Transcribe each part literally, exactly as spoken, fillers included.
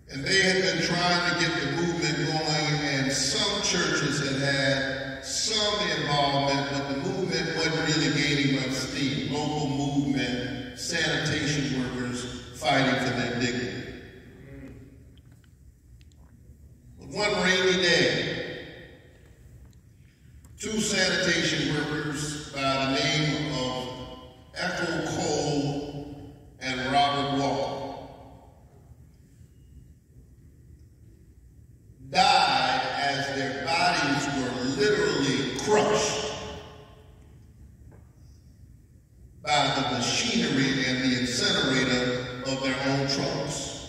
And they had been trying to get the movement going, and some churches had had some involvement, but the movement wasn't really gaining much steam. Local movement, sanitation workers fighting for their dignity. But one rainy day, two sanitation workers by the name of Echo Cole and Robert Walker died as their bodies were literally crushed by the machinery and the incinerator of their own trucks.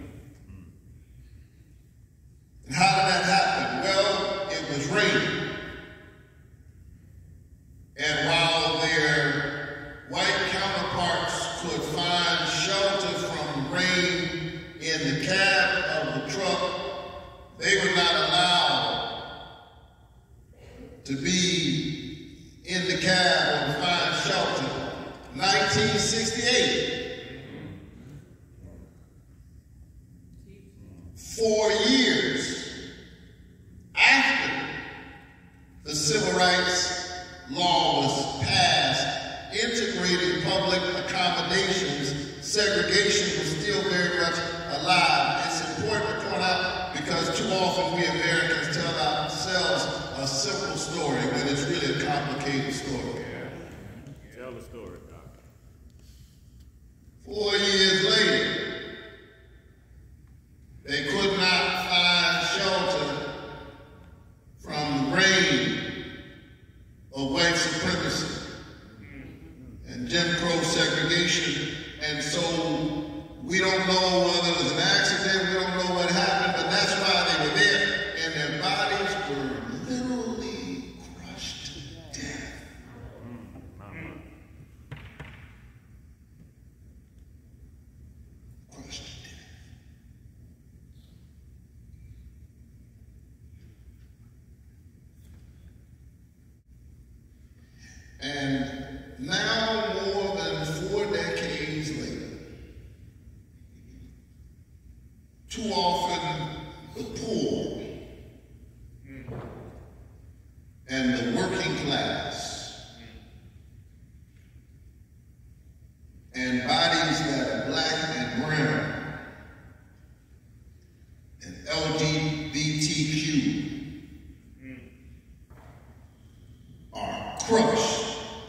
And how did that happen? Well, it was raining. And while their white counterparts could find shelter from rain in the cab of the truck, they were not allowed to be in the cab or to find shelter. nineteen sixty-eight. Four years after the civil rights law was passed, integrating public accommodations, segregation was still very much alive. It's important to point out because too often we Americans tell ourselves a simple story when it's really a complicated story. Yeah. Tell the story, Doctor. Four years later, they could not find shelter from the rain of white supremacy and Jim Crow segregation, and so we don't know whether it was an accident, we don't know what happened, but that's why they were there, and their bodies were literally crushed to death. Crushed to death. And now, more than four decades later, too often the poor and the working class and bodies that are black and brown and L G B T Q are crushed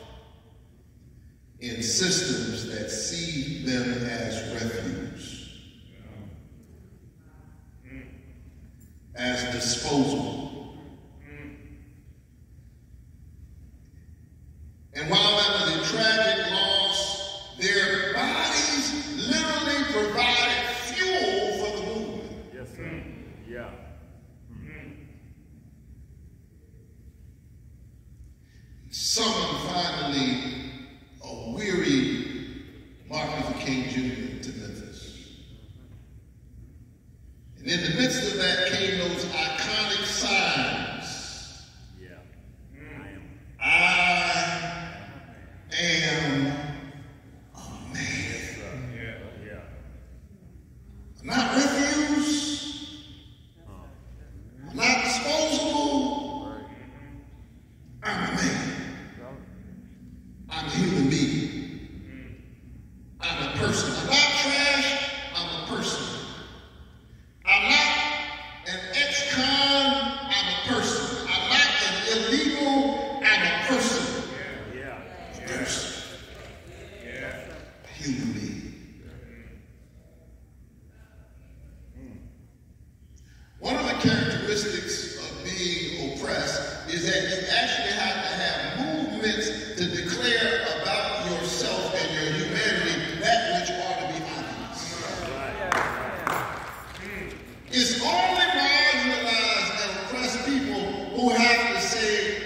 in systems that see them as refuse, as disposable. And while that was a tragic loss, their bodies literally provided fuel for the movement. Yes, sir. Yeah. Summoned finally a weary Martin Luther King Junior to Memphis. And in the midst of that came those iconic signs. Yeah. I am. I am a man. Yeah. Yeah. I'm not refuse. I'm not disposable. I'm a man. I'm a human being. I'm a person. I'm not trash. I'm a person. I'm not an ex-con. I'm a person. I'm not an illegal. I'm a person. Yeah. A person. Yeah. A human being. One of the characteristics of being oppressed is that you actually have to have movements to declare about yourself and your humanity that which ought to be obvious. It's only marginalized and oppressed people who have to say,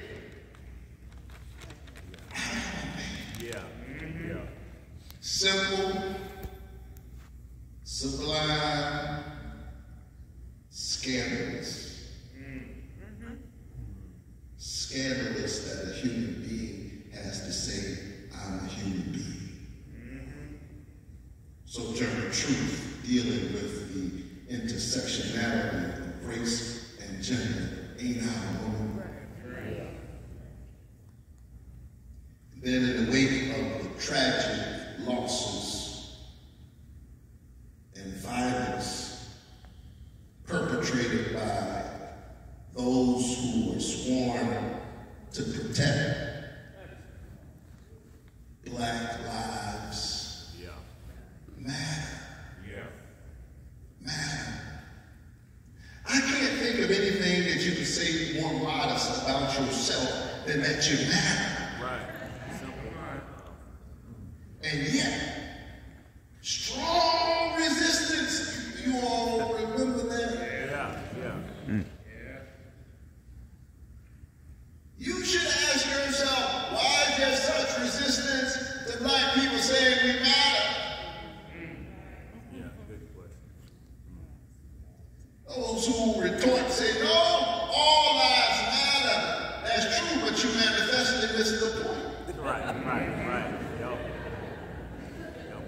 I am a man. Yeah. Yeah. Simple, sublime, scandalous. Scandalous that a human being has to say, I'm a human being. Sojourner Truth, dealing with the intersectionality of race and gender ain't our own. Then in the wake of the tragic losses and violence perpetrated by those who were sworn to protect Black lives Yeah. matter. Yeah. Matter. I can't think of anything that you could say more modest about yourself than that you matter. Right. Simple. And yet, strong resistance. You all remember that? Yeah. Yeah. Mm. You should ask yourself, why is there such resistance to black people saying we matter? Yeah. Good question. Those who retort say, no, all lives matter. That's true, but you manifestly missed the point. Right. Right. Right. Yep. Yep.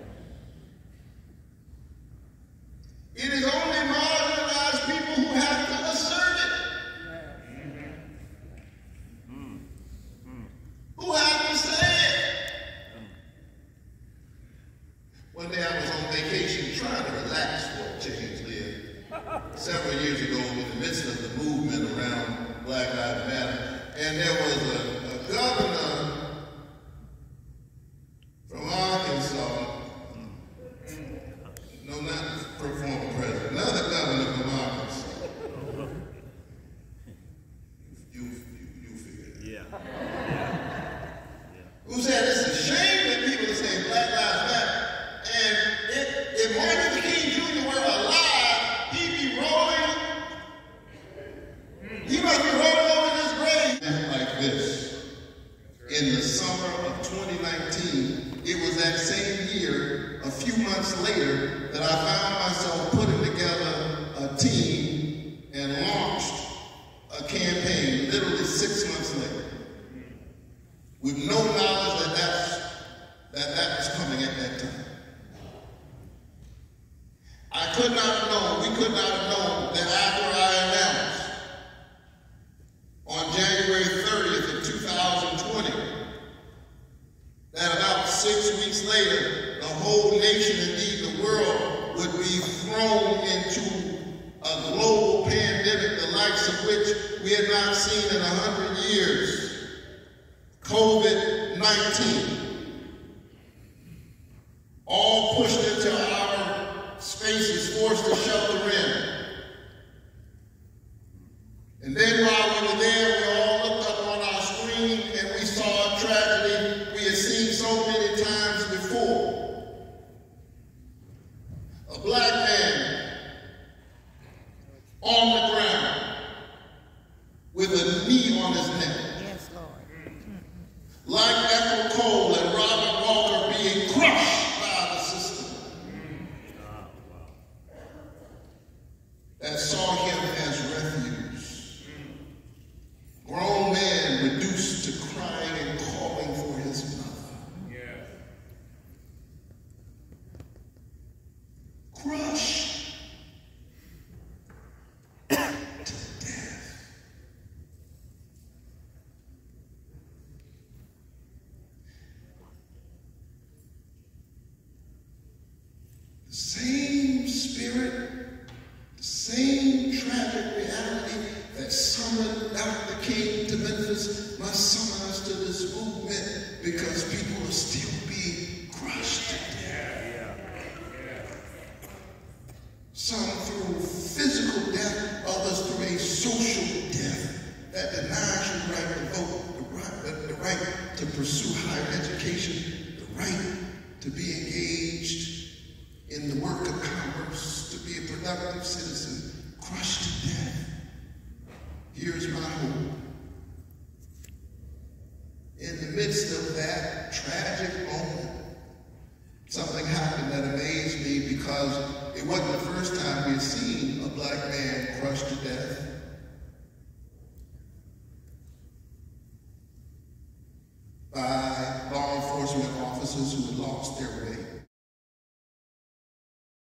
It is only marginalized people who have to assert it. Who have to say it? One day I was on vacation trying to relax for a change there. Several years ago, in the midst of the movement around Black Lives Matter, and there was a, a governor from Arkansas, no, not the former president, another governor from Arkansas. You, you, you figure it out. Yeah. Yeah. Who said it's a shame that people are saying Black Lives Matter. And if, if Martin Luther King Junior were alive, he'd be rolling. He must be rolling over his grave. Like this. In the summer of twenty nineteen, it was that same year, a few months later, that I found myself putting together a team and launched a campaign literally six months later, with no knowledge that that's, that that was coming at that time. I could not have known, we could not have known that after I announced on January thirtieth of two thousand twenty, that about six weeks later, the whole nation, indeed the world, would be thrown into a global pandemic, the likes of which we had not seen in a hundred years. COVID nineteen, all pushed into our spaces, forced to shelter in. And then while we were there, we all looked up on our screen and we saw a tragedy we had seen so many times before. A black man on the ground with a knee on his neck. Like Michael Cole and Robert Walker being crushed by the system that saw him as refuse. Grown man reduced to crying and calling for his mother. Crushed to death. The same spirit, the same tragic reality that summoned Doctor King to Memphis must summon us to this movement, because people are still being crushed to death. Some through physical death, others through a social death that denies you the right to vote, the right, the, the right to pursue higher education, the right to be engaged in the work of commerce, to be a productive citizen, crushed to death. Here's my hope. In the midst of that tragic moment, something happened that amazed me, because it wasn't the first time we had seen a black man crushed to death.